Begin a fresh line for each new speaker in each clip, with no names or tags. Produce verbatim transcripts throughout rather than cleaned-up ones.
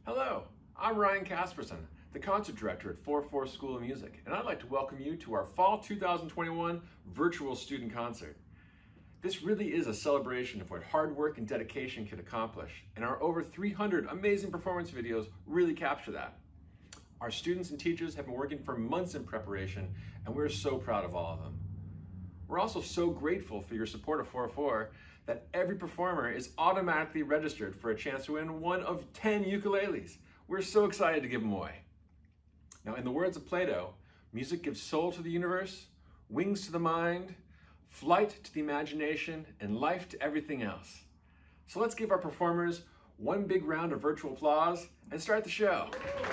Hello, I'm Ryan Casperson, the concert director at four four School of Music, and I'd like to welcome you to our Fall two thousand twenty-one virtual student concert. This really is a celebration of what hard work and dedication can accomplish, and our over three hundred amazing performance videos really capture that. Our students and teachers have been working for months in preparation, and we're so proud of all of them. We're also so grateful for your support of four four that every performer is automatically registered for a chance to win one of ten ukuleles. We're so excited to give them away. Now, in the words of Plato, music gives soul to the universe, wings to the mind, flight to the imagination, and life to everything else. So let's give our performers one big round of virtual applause and start the show.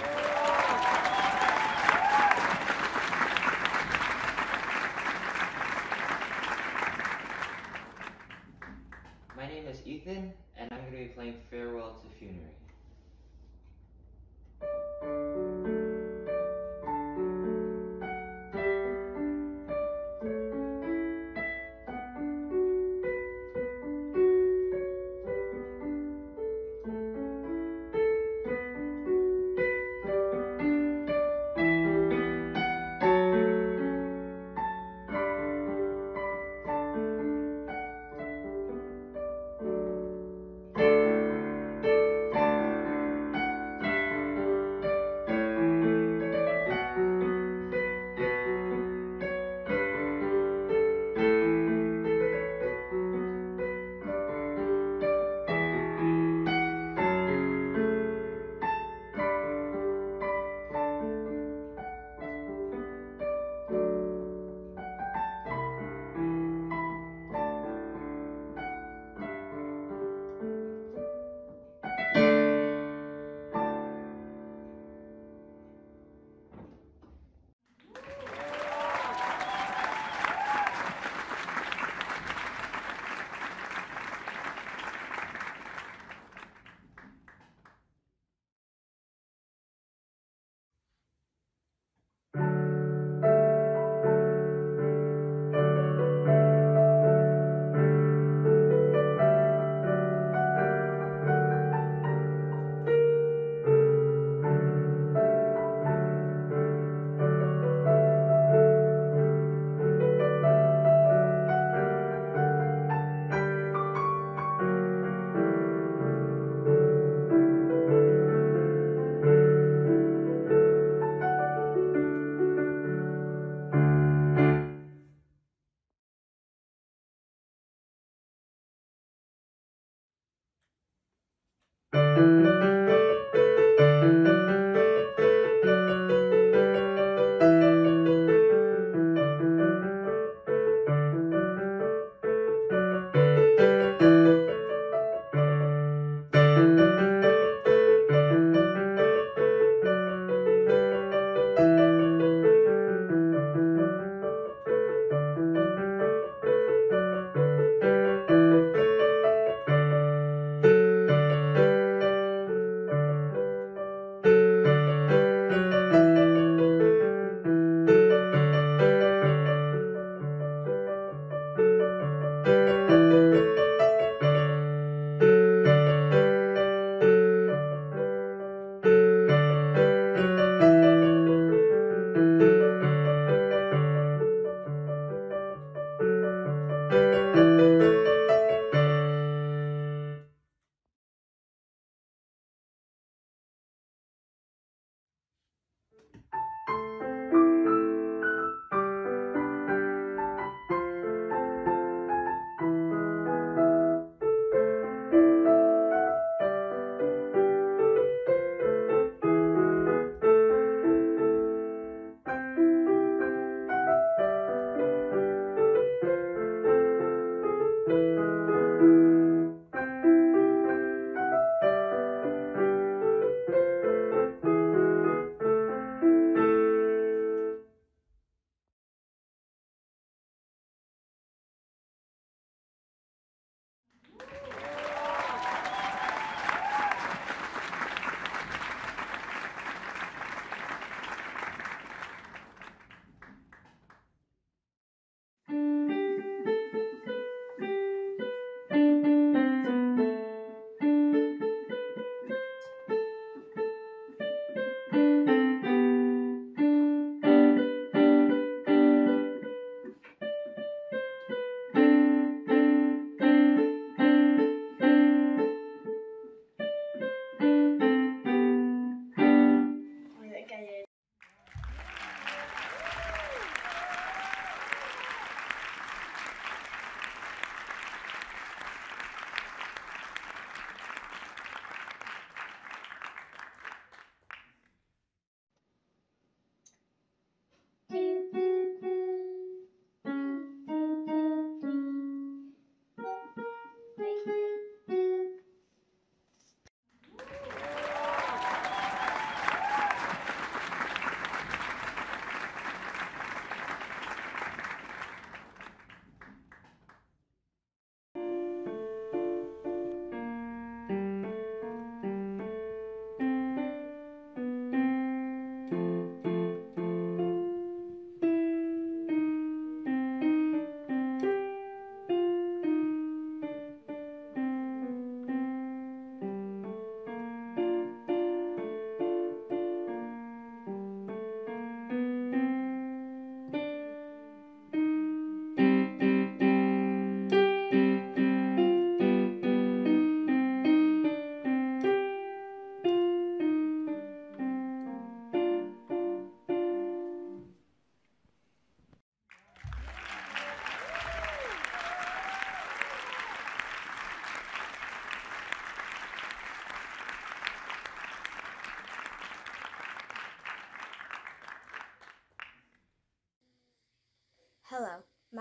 My name is Ethan, and I'm going to be playing Farewell to Funerary.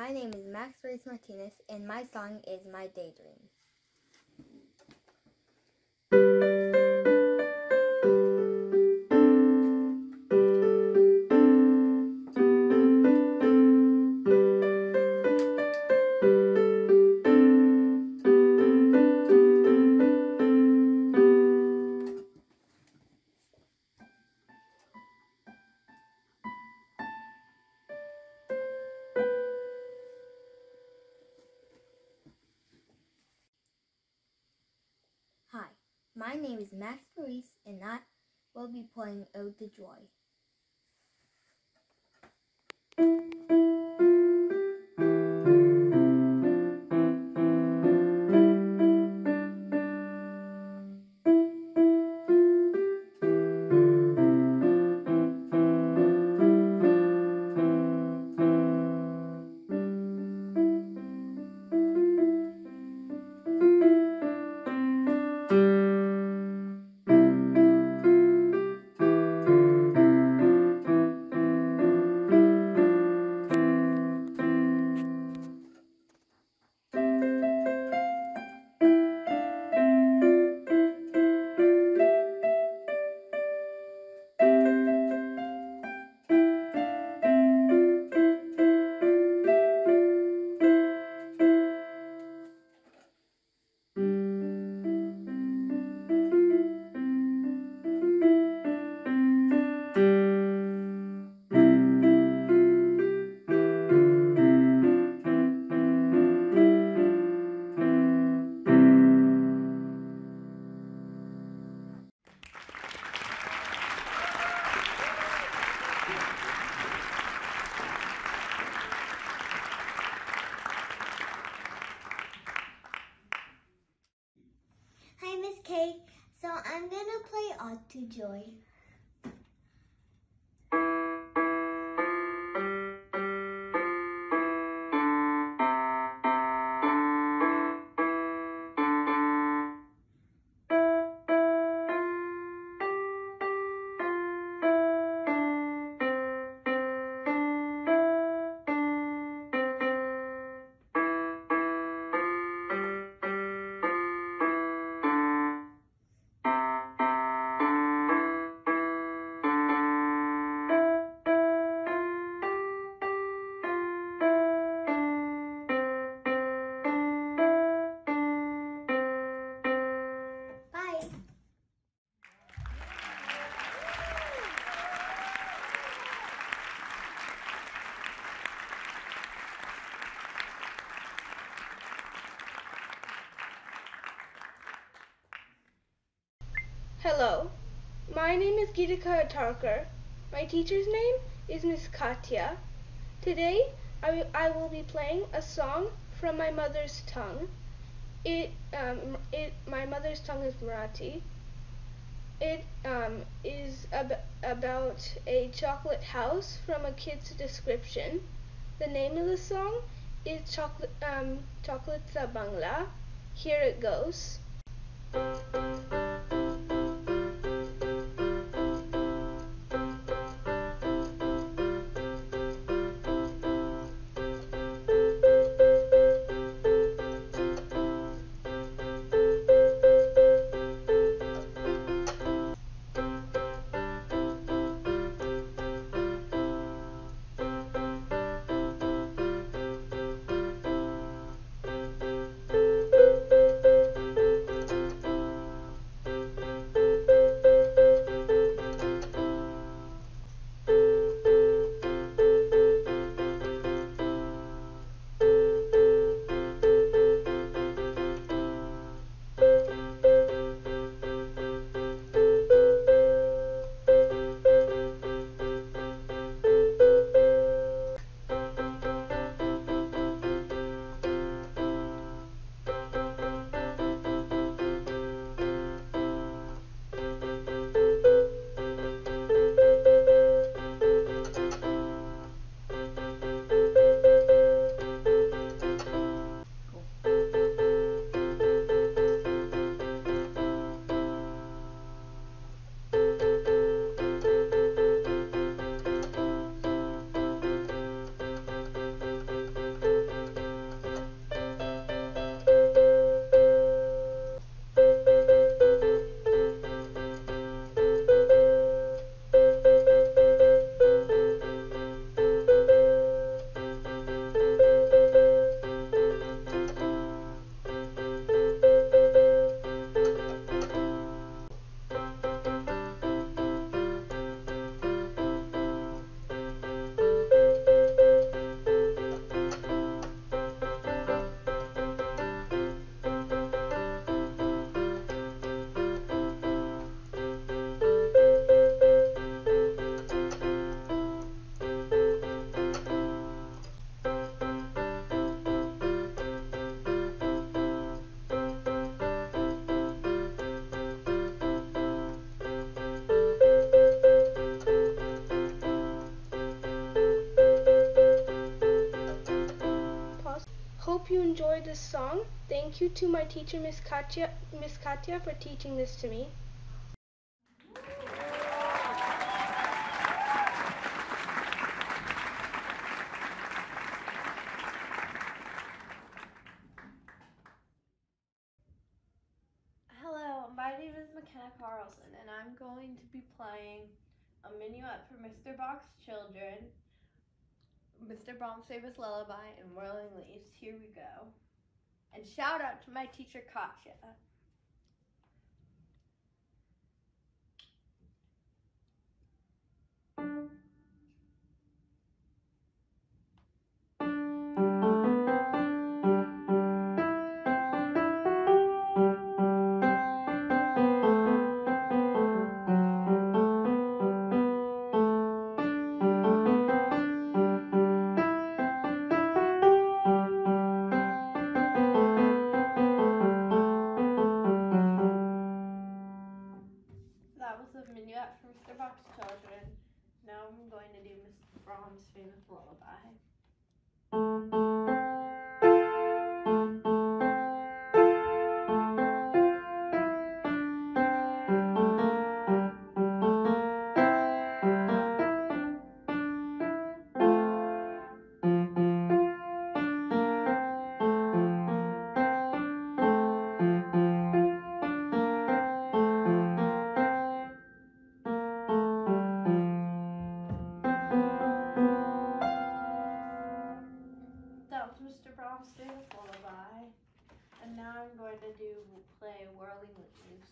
my name is Max Reyes Martinez, and my song is My Daydream. Hi, my name is Max Maurice, and I will be playing Ode to Joy.
Hi, Miss Kay. So I'm gonna play Ode to Joy. Bye.
Hello, my name is Gitika Atarkar. My teacher's name is Miss Katya. Today I, w- I will be playing a song from my mother's tongue. It, um, it, my mother's tongue is Marathi. It um, is ab- about a chocolate house from a kid's description. The name of the song is Chocolate um, Chocolate Sa Bangla. Here it goes. Hope you enjoyed this song. Thank you to my teacher, Miss Katya, Miss Katya, for teaching this to me.
Hello, my name is McKenna Carlson, and I'm going to be playing a minuet for Mister Bach's Children, Mister Brahms' Famous Lullaby, and Whirling Leaves. Here we go. And shout out to my teacher, Katya. That was a minuet for Mister Bach's Children. Now I'm going to do Mister Brahms' Famous Lullaby. That was Mister Brahms' Famous Lullaby. And now I'm going to do play Whirling Leaves.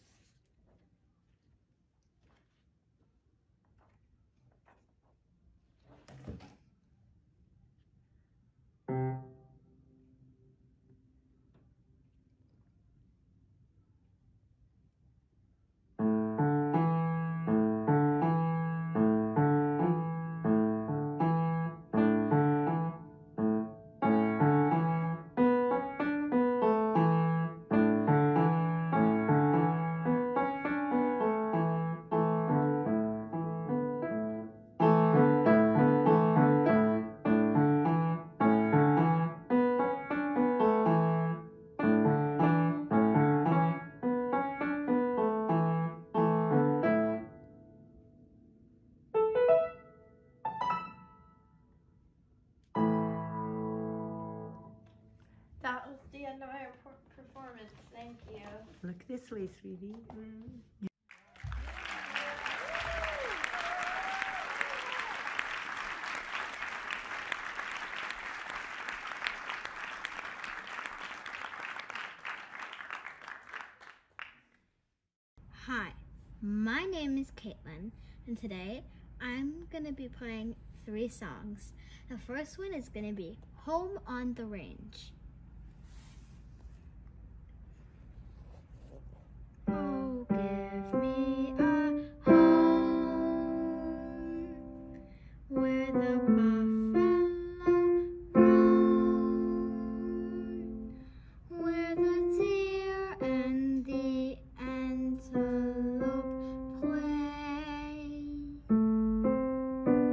That was the end of my performance. Thank you.
Look this way, sweetie. Mm.
Hi, my name is Caitlin, and today I'm going to be playing three songs. The first one is going to be Home on the Range. Oh, give me a home where the buffalo roam, where the deer and the antelope play, where seldom is heard the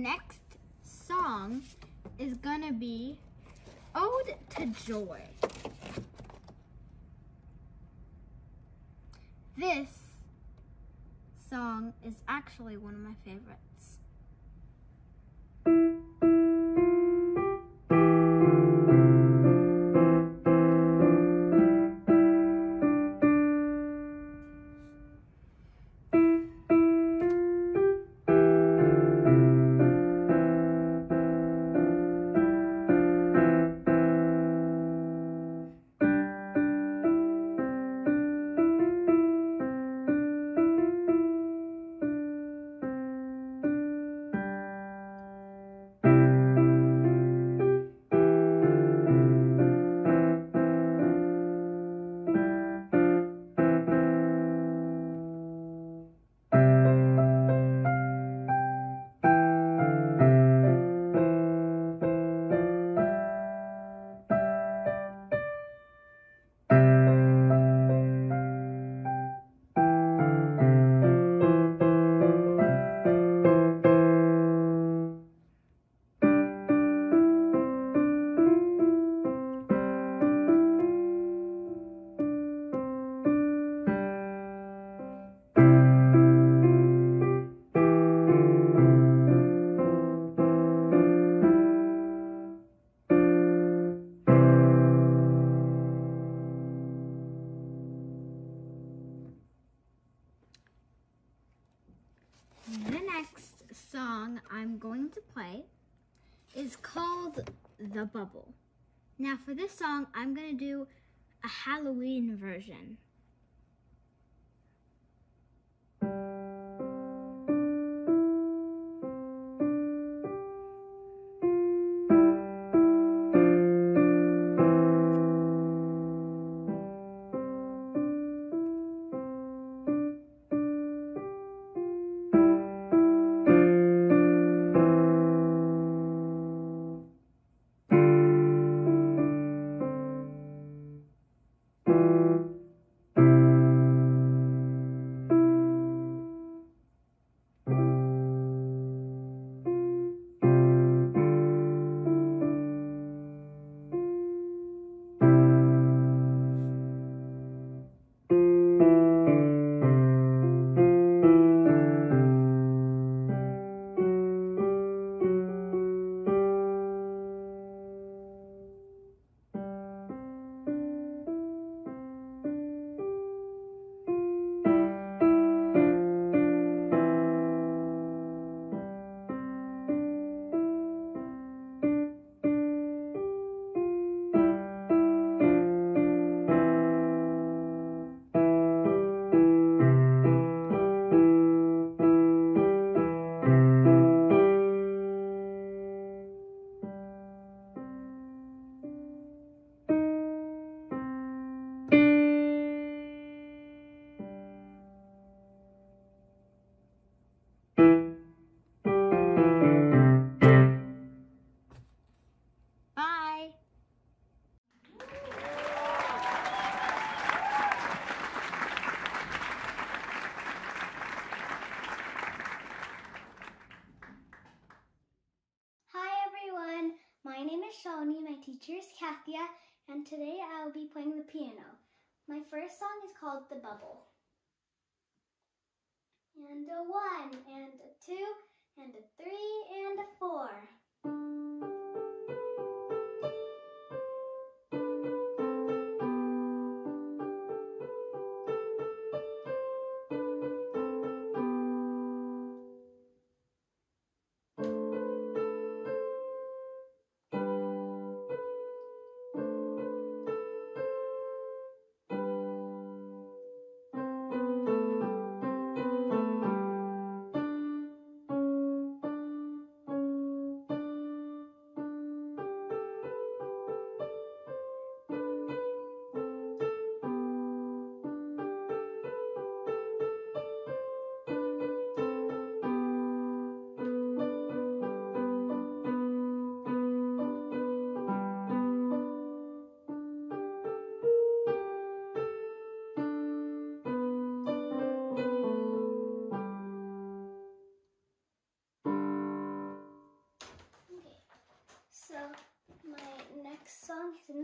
next song is gonna be Ode to Joy. This song is actually one of my favorites. The next song I'm going to play is called The Bubble. Now for this song, I'm going to do a Halloween version. Bye!
Hi everyone, my name is Shawnee, my teacher is Kathia, and today I will be playing the piano. My first song is called The Bubble. And a one, and a two, and a three, and a four.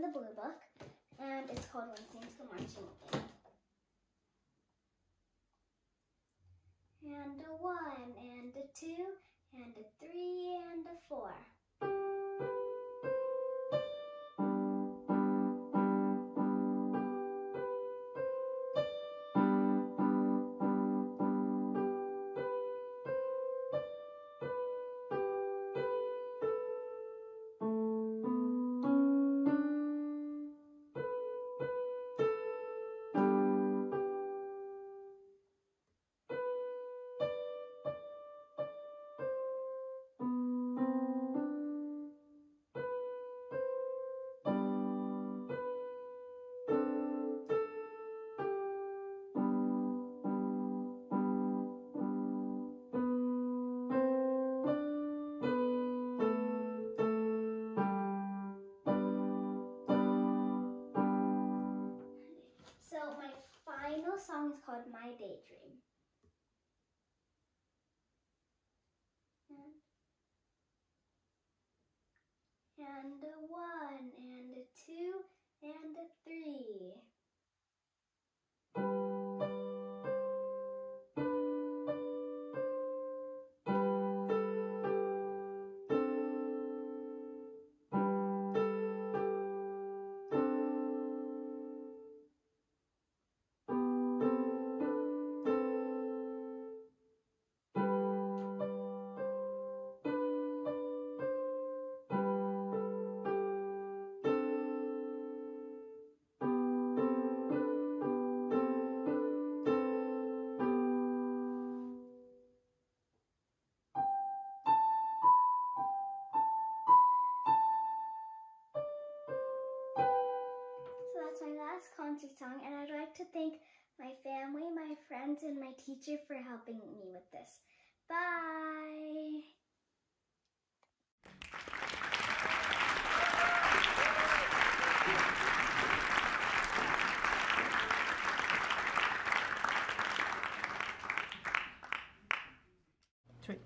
the Blue Book, and it's called When Saints Go Marching In. And a one, and a two, and a three, and a four. So my final song is called My Daydream. And a one, and a two, and a three. So that's my last concert song, and I'd like to thank my family, my friends, and my teacher for helping me with this. Bye!
Three.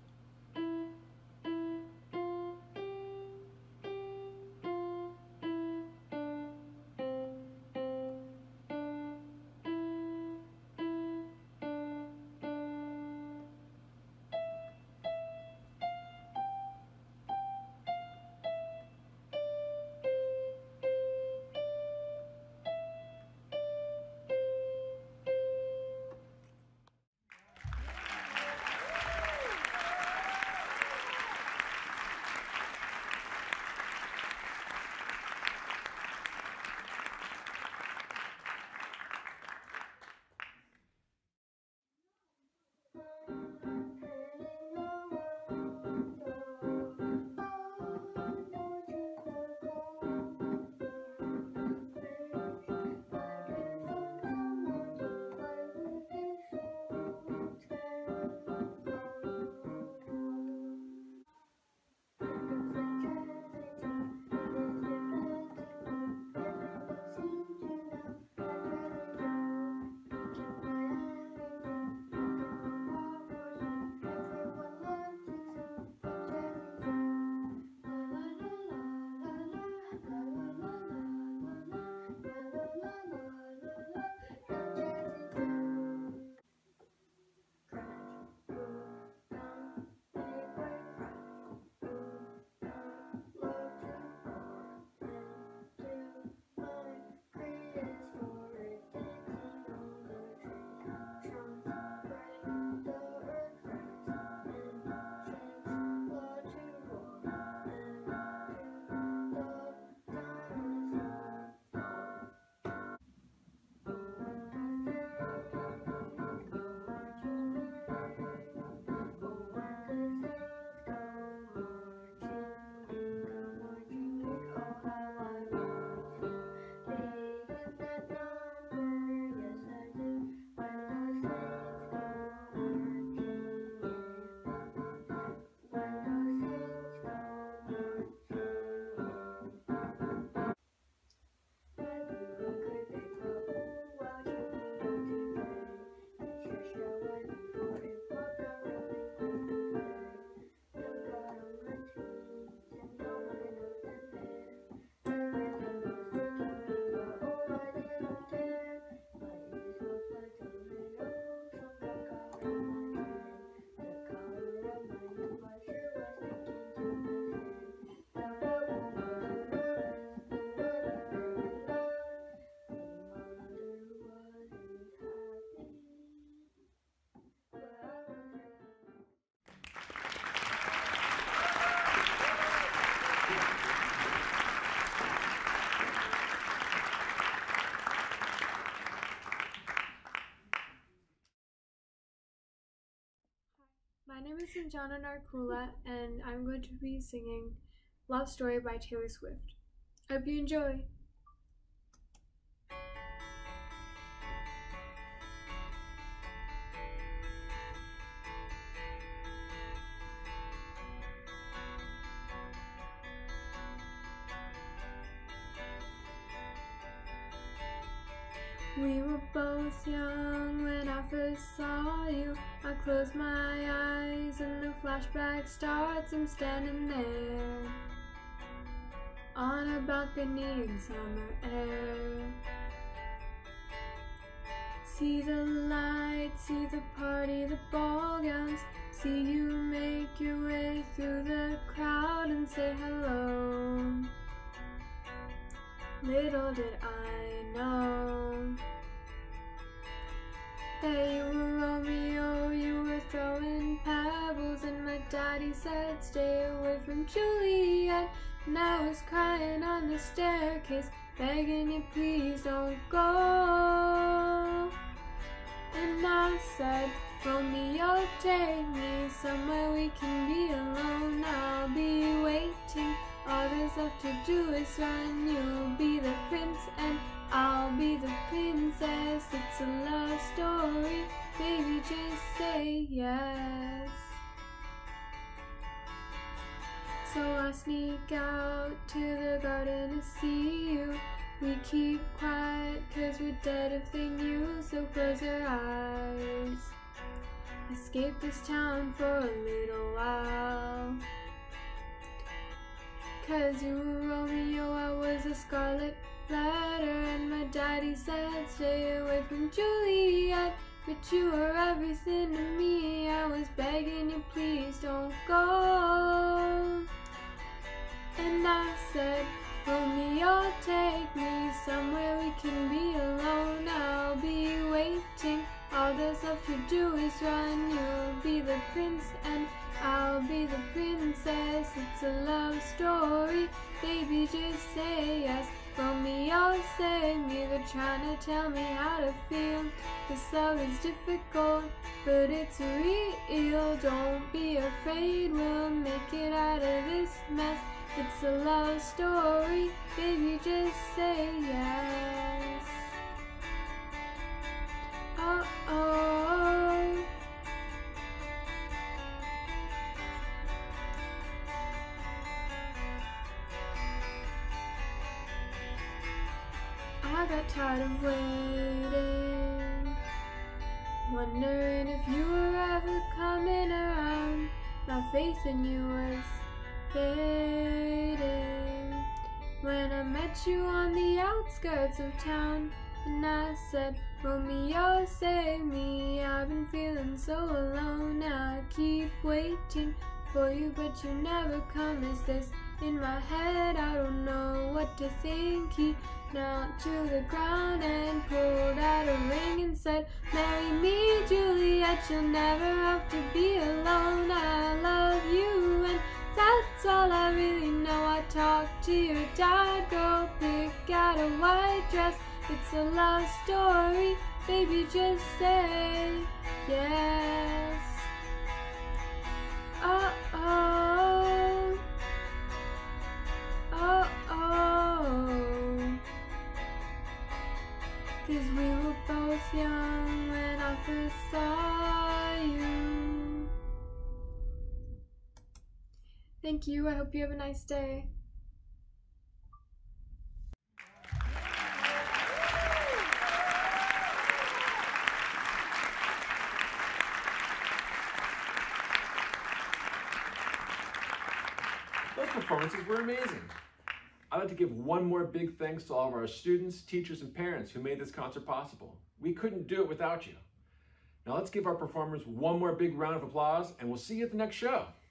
name is Sanjana Narkula, and I'm going to be singing Love Story by Taylor Swift. I hope you enjoy. We were both young when I first saw you. I close my eyes and the flashback starts. I'm standing there on a balcony in summer air. See the lights, see the party, the ball gowns. See you make your way through the crowd and say hello. Little did I know that you were Romeo, you were throwing pebbles, and my daddy said stay away from Juliet. And I was crying on the staircase, begging you please don't go. And I said, Romeo, take me somewhere we can be alone. I'll be waiting, all there's left to do is run. You'll be the prince and I'll be the princess. It's a love story, baby, just say yes. So I sneak out to the garden to see you. We keep quiet cause we're dead if they knew. So close your eyes, escape this town for a little while. Cause you were Romeo, I was a scarlet letter, and my daddy said stay away from Juliet. But you were everything to me, I was begging you please don't go. And I said, Romeo, take me somewhere we can be alone. I'll be waiting, all there's left to do is run. You'll be the prince and I'll be the princess. It's a love story, baby, just say yes. Romeo, save me, they're trying to tell me how to feel. This love is difficult, but it's real. Don't be afraid, we'll make it out of this mess. It's a love story, baby, just say yes. Uh-oh. I got tired of waiting, wondering if you were ever coming around. My faith in you was fading when I met you on the outskirts of town. And I said, Romeo, save me, I've been feeling so alone. Now I keep waiting for you, but you never come. Is this in my head? I don't know what to think. He knelt to the ground and pulled out a ring and said, marry me, Juliet, you'll never have to be alone. I love you and that's all I really know. I talked to your dad, go pick out a white dress. It's a love story, baby, just say yes. Uh-oh. Uh-oh. Cause we were both young when I first saw you. Thank you, I hope you have a nice day.
Those performances were amazing. I'd like to give one more big thanks to all of our students, teachers, and parents who made this concert possible. We couldn't do it without you. Now let's give our performers one more big round of applause, and we'll see you at the next show.